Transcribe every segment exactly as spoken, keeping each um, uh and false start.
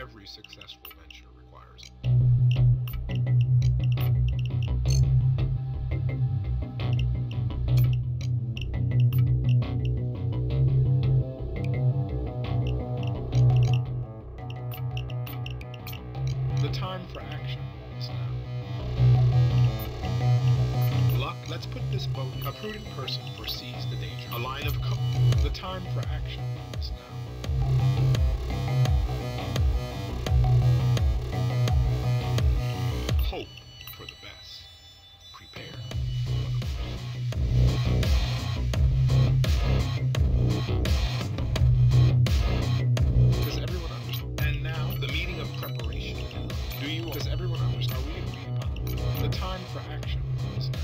every successful venture requires. The time for action is now. Luck, let's put this boat. A prudent person foresees the danger. A line of co- The time for action is now. Hope for the best. Prepare for the worst. Does everyone understand? And now, the meeting of preparation. Do you? Does everyone understand? Are we agreed upon? The time for action is now.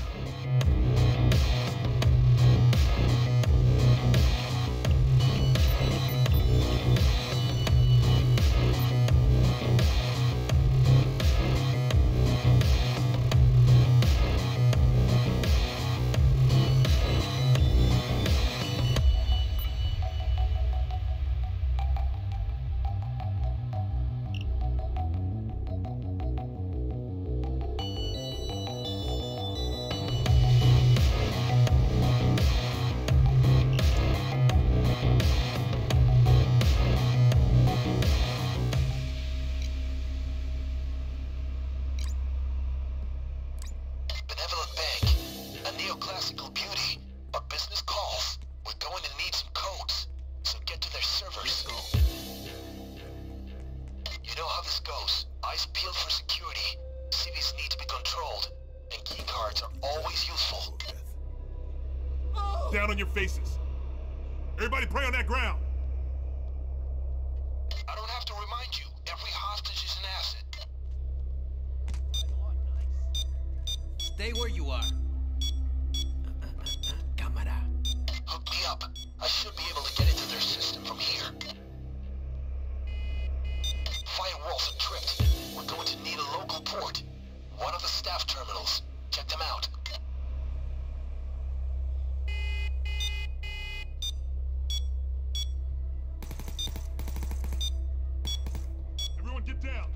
Neoclassical beauty, but business calls. We're going to need some codes, so get to their servers. Let's go. You know how this goes. Eyes peeled for security. Cities need to be controlled, and keycards are always useful. Down on your faces. Everybody pray on that ground. I don't have to remind you, every hostage is an asset. Stay where you are. Hook me up. I should be able to get into their system from here. Firewalls are tripped. We're going to need a local port. One of the staff terminals. Check them out. Everyone get down.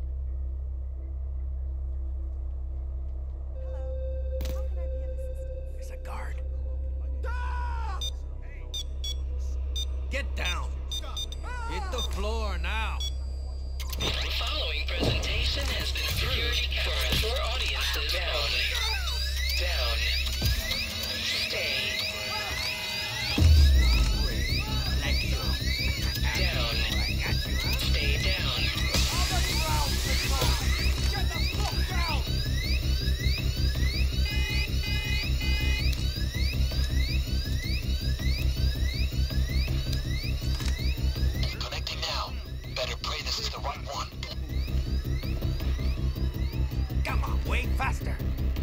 Get down! Hit the floor now! The following presentation has been security for mature audiences down. Down. Stay. Down. Stay down. Get the fuck down! Better pray this is the right one. Come on, way faster!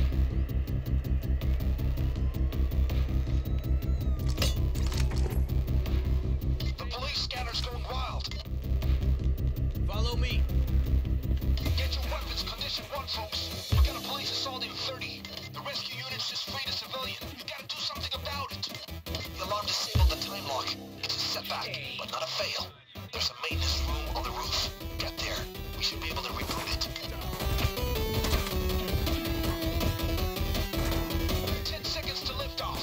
The police scanner's going wild. Follow me. Get your weapons, condition one, folks. We got a police assault in thirty. The rescue unit's just freed a civilian. You gotta do something about it. The alarm disabled the time lock. It's a setback, but not a fail. There's a maintenance room on the roof. Get there. We should be able to reboot it. Ten seconds to lift off.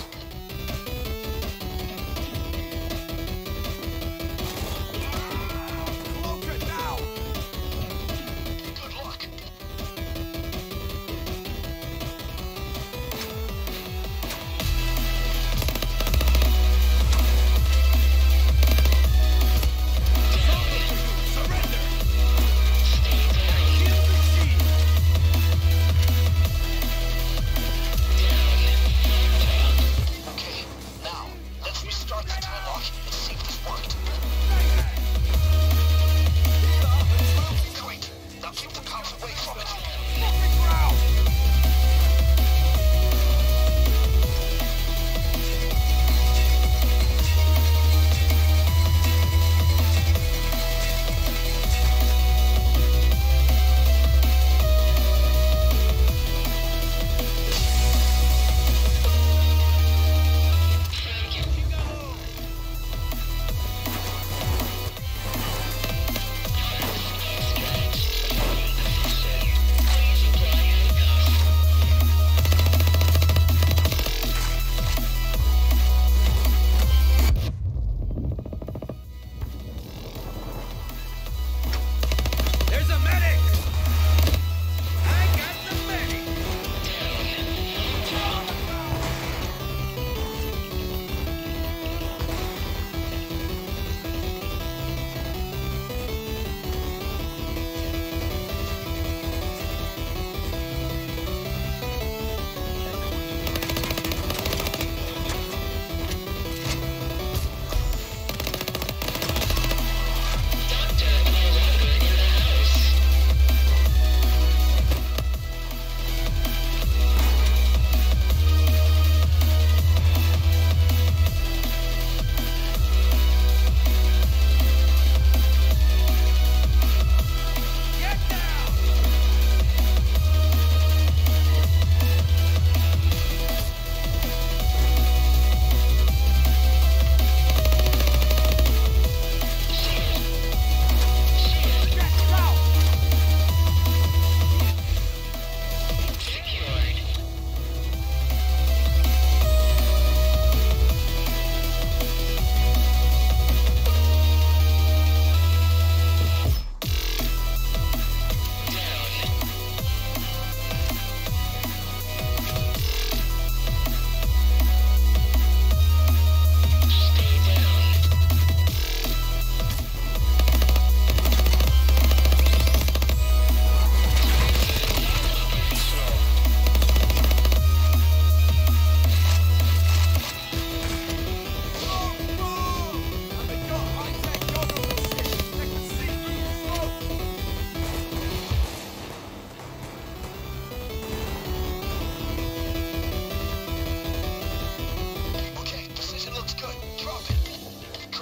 Close it now! Good luck. Down.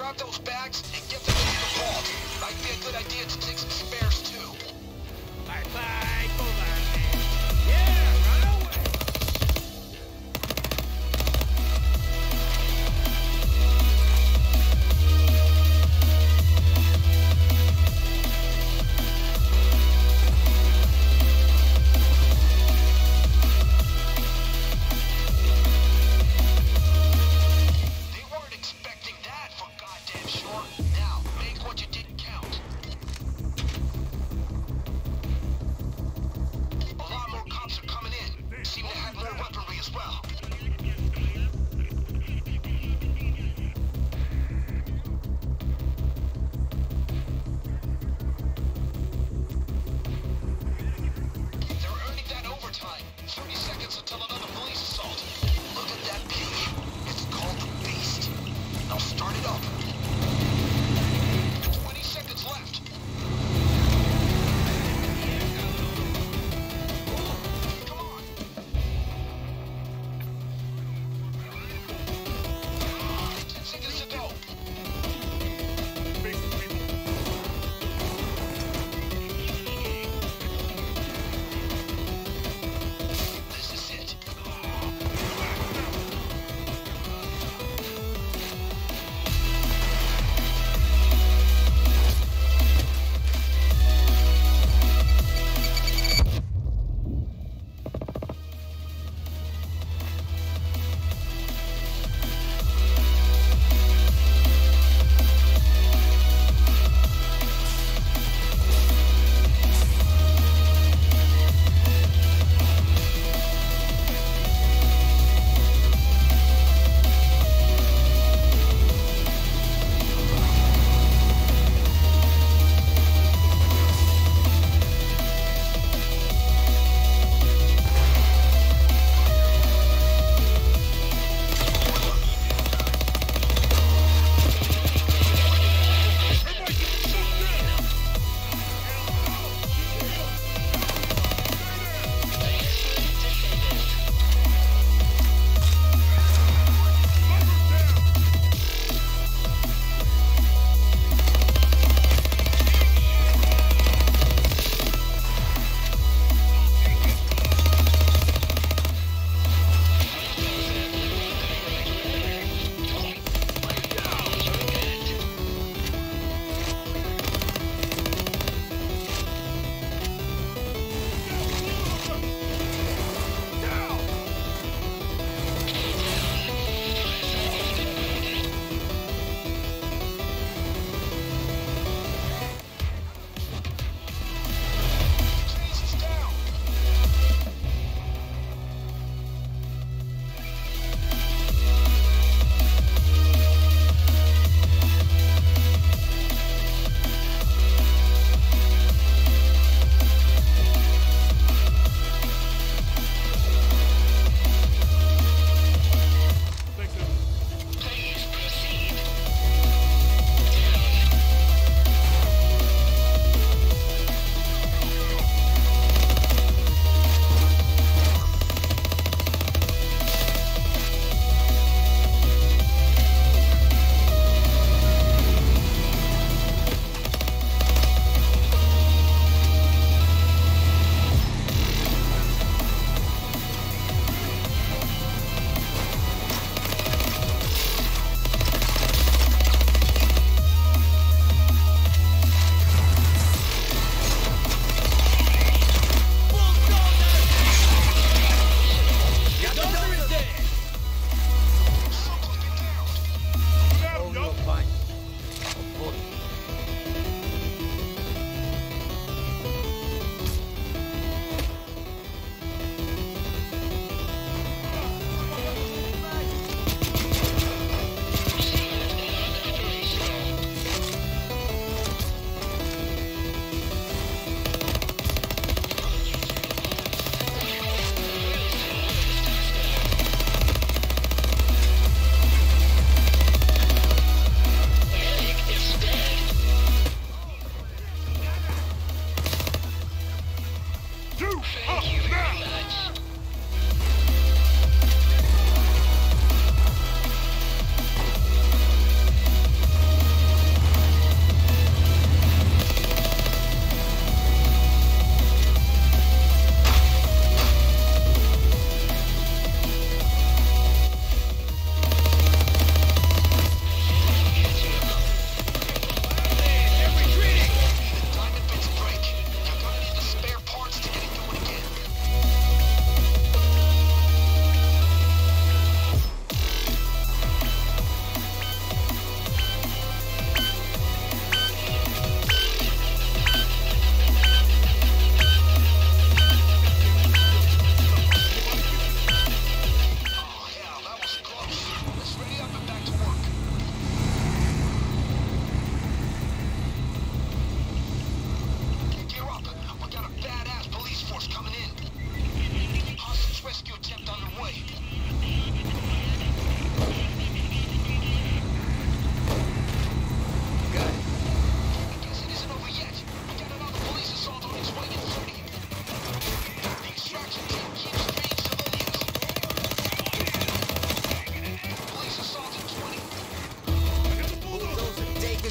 grab those bags and get them into the vault. Might be a good idea to take some spares too. Bye-bye, cobarde. Yeah, run away. They weren't expecting that for goddamn sure. Now, make what you didn't count. A lot more cops are coming in. Seem to have more weaponry as well. They're earning that overtime. thirty seconds until another police assault. Look at that peak. It's called the Beast. Now start it up. twenty seconds left. Come on. ten seconds to go. Faces, people. This is it.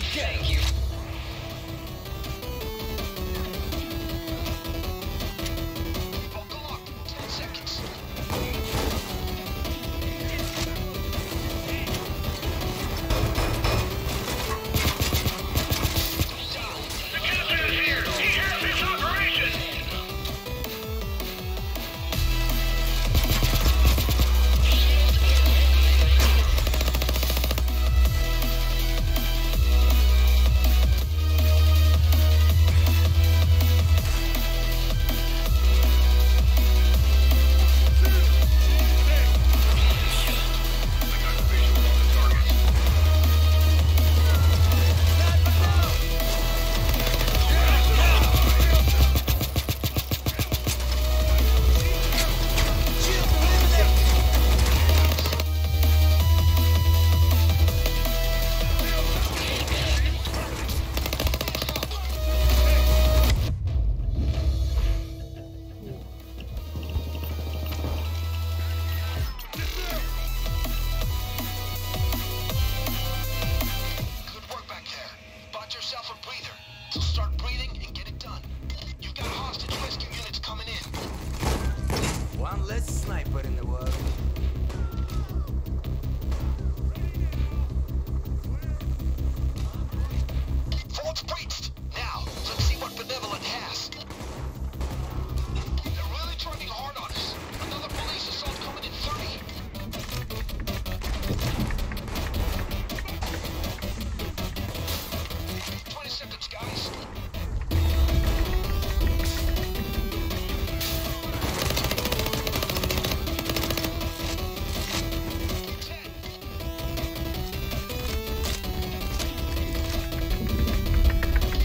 Thank you. Buckle up. Ten seconds. The captain is here! He hears this operation! Good work back there. Bought yourself a breather. So start breathing and get it done. You've got hostage rescue units coming in. One less sniper in the world. Vault's breached. Now, let's see what Benevolent has. They're really trying hard on us. Another police assault coming in thirty. Twenty seconds, guys. Ten.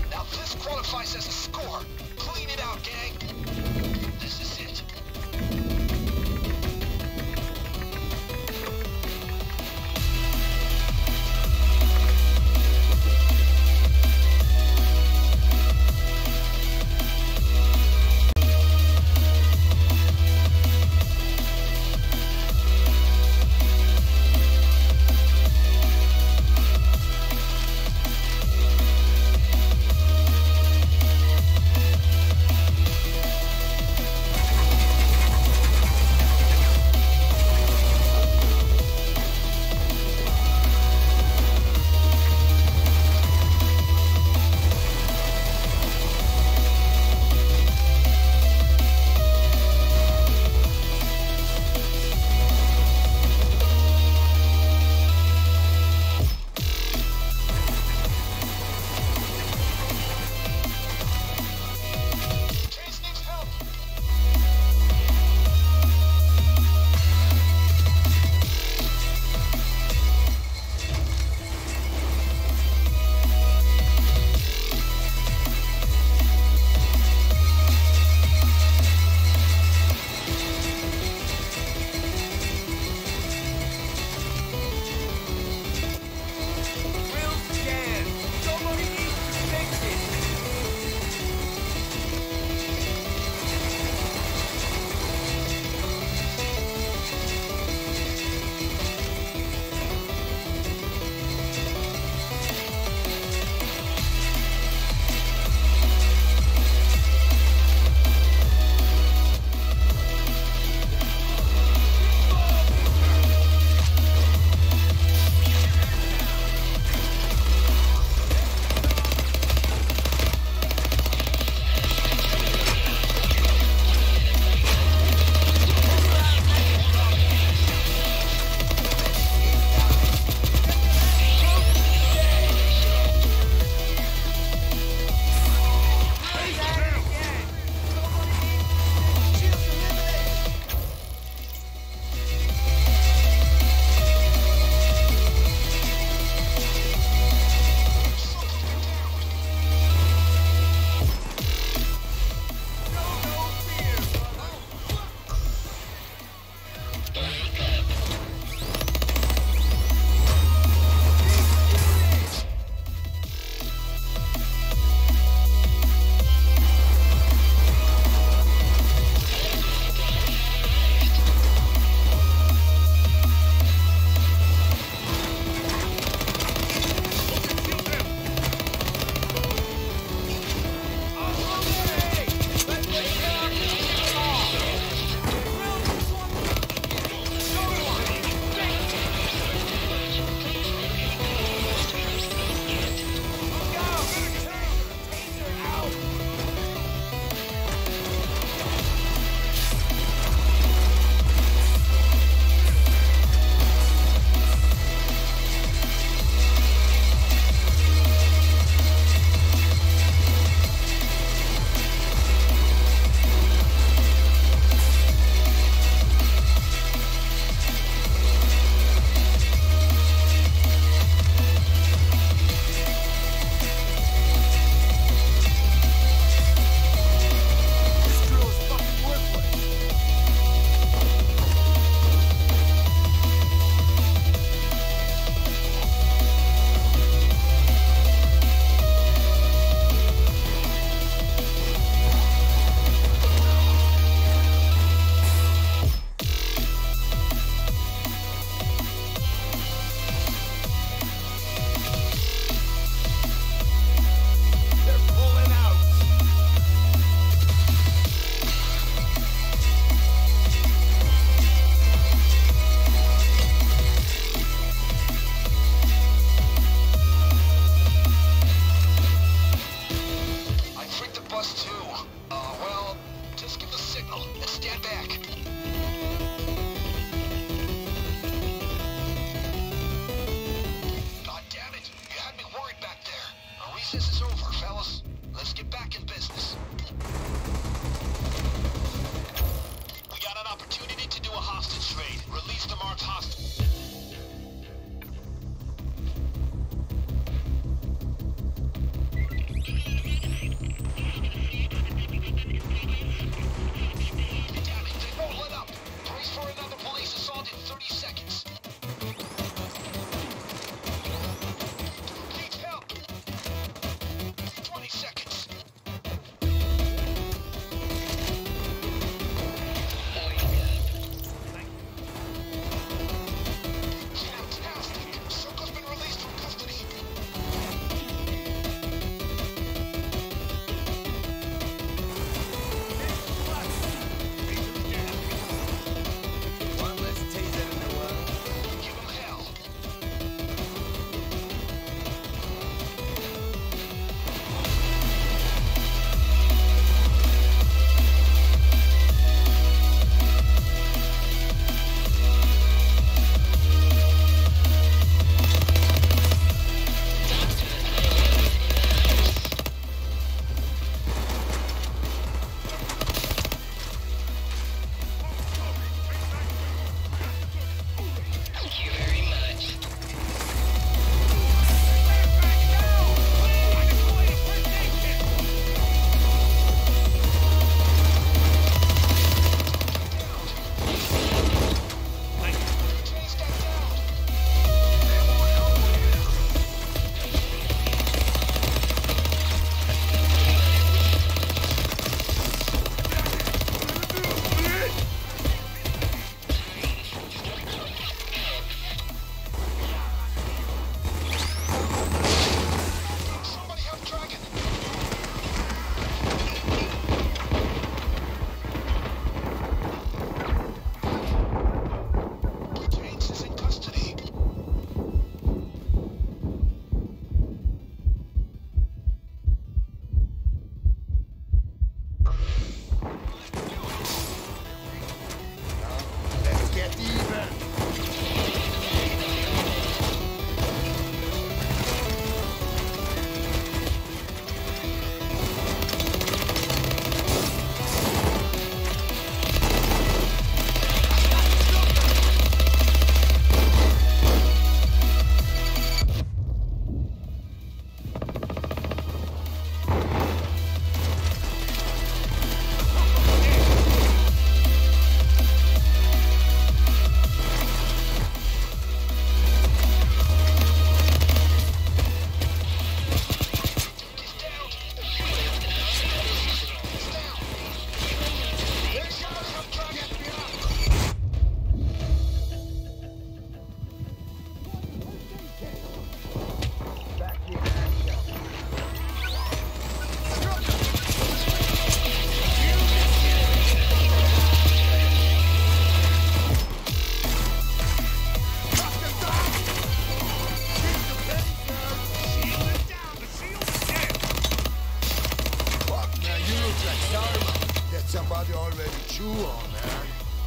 chew on, man.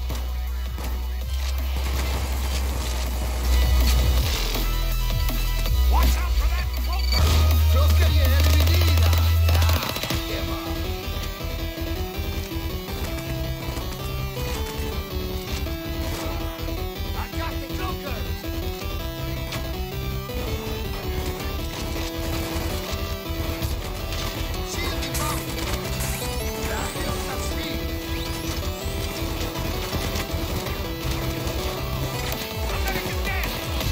Watch out for that cloaker! Creo que viene mi vida. Ah, qué mal. I got the cloaker. Shield me, Pop. Gracias a Steve. American dead!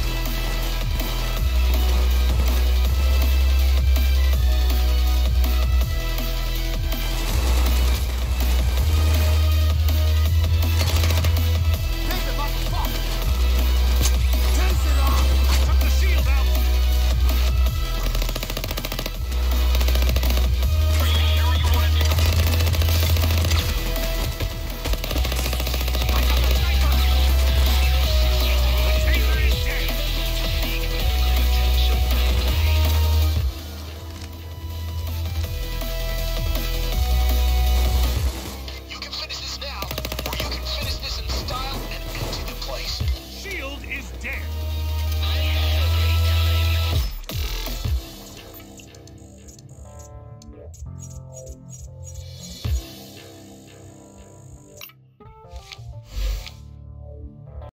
Take the motherfucker. Chase it off. Took the shield out! Are you sure you want to do I got the sniper! The taser is dead! You can finish this now, or you can finish this in style and empty the place. Shield is dead!